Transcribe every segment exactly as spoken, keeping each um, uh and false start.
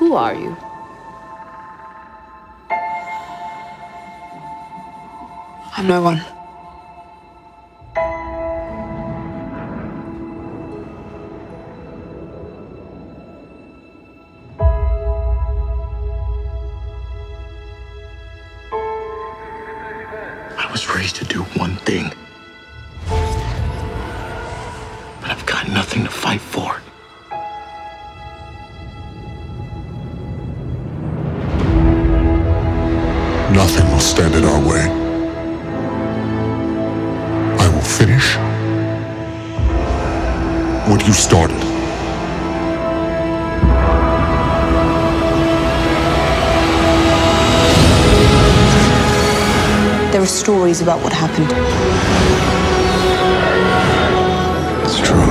Who are you? I'm no one. I was raised to do one thing, but I've got nothing to fight for. Nothing will stand in our way. I will finish what you started. There are stories about what happened. It's true.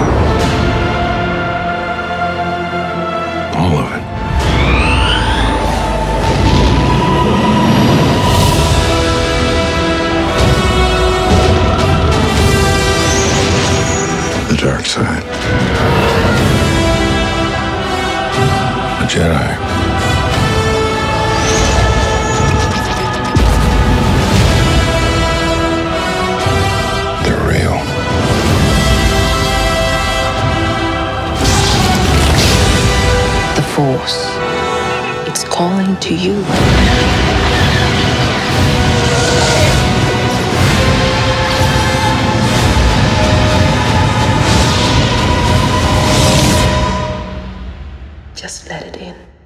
All of it. The dark side. A Jedi. The Force. It's calling to you. Just let it in.